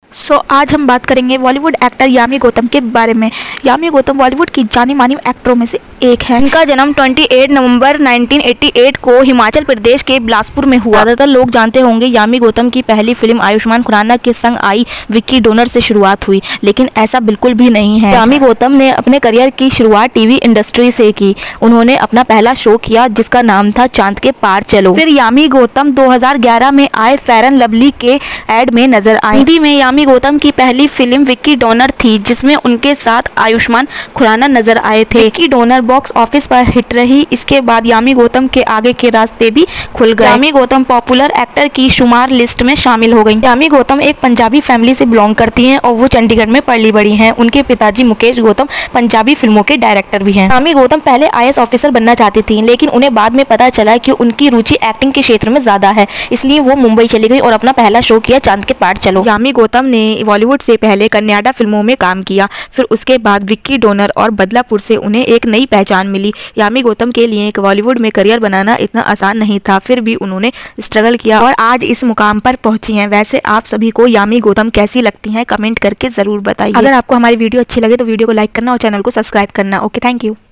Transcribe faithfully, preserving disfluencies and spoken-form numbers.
सो so, आज हम बात करेंगे बॉलीवुड एक्टर यामी गौतम के बारे में। यामी गौतम बॉलीवुड की जानी मानी एक्टरों में से एक है। इनका जन्म अट्ठाईस नवंबर उन्नीस सौ अट्ठासी को हिमाचल प्रदेश के बिलासपुर में हुआ। ज़्यादातर लोग जानते होंगे यामी गौतम की पहली फिल्म आयुष्मान खुराना के संग आई विक्की डोनर से शुरुआत हुई, लेकिन ऐसा बिल्कुल भी नहीं है। यामी गौतम ने अपने करियर की शुरुआत टीवी इंडस्ट्री से की। उन्होंने अपना पहला शो किया जिसका नाम था चांद के पार चलो। फिर यामी गौतम दो हज़ार ग्यारह में आए फेयर एंड लवली के एड में नजर आए। हिंदी में यामी गौतम की पहली फिल्म विक्की डोनर थी, जिसमें उनके साथ आयुष्मान खुराना नजर आए थे। विक्की डोनर बॉक्स ऑफिस पर हिट रही। इसके बाद यामी गौतम के आगे के रास्ते भी खुल गए। यामी गौतम पॉपुलर एक्टर की शुमार लिस्ट में शामिल हो गई। यामी गौतम एक पंजाबी फैमिली से बिलोंग करती हैं और वो चंडीगढ़ में पली बड़ी हैं। उनके पिताजी मुकेश गौतम पंजाबी फिल्मों के डायरेक्टर भी हैं। यामी गौतम पहले आई ए एस ऑफिसर बनना चाहती थी, लेकिन उन्हें बाद में पता चला कि उनकी रुचि एक्टिंग के क्षेत्र में ज्यादा है, इसलिए वो मुंबई चली गई और अपना पहला शो किया चांद के पार चलो। यामी गौतम ने बॉलीवुड से पहले कन्नाडा फिल्मों में काम किया। फिर उसके बाद विक्की डोनर और बदलापुर से उन्हें एक नई पहचान मिली। यामी गौतम के लिए बॉलीवुड में करियर बनाना इतना आसान नहीं था, फिर भी उन्होंने स्ट्रगल किया और आज इस मुकाम पर पहुंची हैं। वैसे आप सभी को यामी गौतम कैसी लगती हैं कमेंट करके जरूर बताइए। अगर आपको हमारी वीडियो अच्छी लगे तो वीडियो को लाइक करना और चैनल को सब्सक्राइब करना। Okay, thank you.